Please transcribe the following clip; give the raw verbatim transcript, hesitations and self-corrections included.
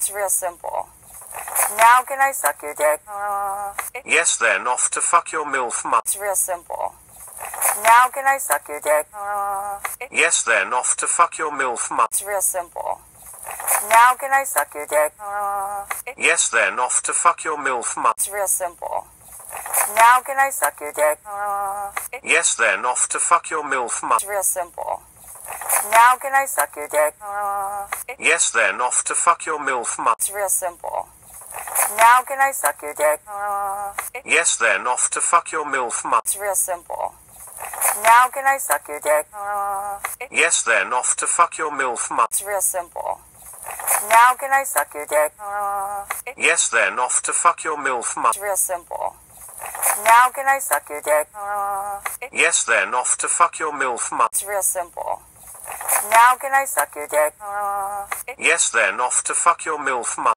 It's real simple. Now can I suck your dick? Uh, Yes, then off to fuck your MILF mum. it's real simple. Now can I suck your dick? Uh, Yes, then off to fuck your MILF mum. it's real simple. Now can I suck your dick? Uh, Yes, then off to fuck your MILF mum. it's real simple. Now can I suck your dick? Uh, Yes, then off to fuck your MILF mum. it's real simple. Now can I suck your dick? Uh, Yes, then off to fuck your MILF mum. it's real simple. Now can I suck your dick? Uh, Yes, then off to fuck your MILF mum. it's real simple. Now can I suck your dick? Uh, Yes, then off to fuck your MILF mum. it's real simple. Now can I suck your dick? Uh, Yes, then off to fuck your MILF mum. it's real simple. Now can I suck your dick? Uh, Yes, then off to fuck your MILF mum. it's real simple. Now can I suck your dick? Uh, Yes, then off to fuck your MILF mum.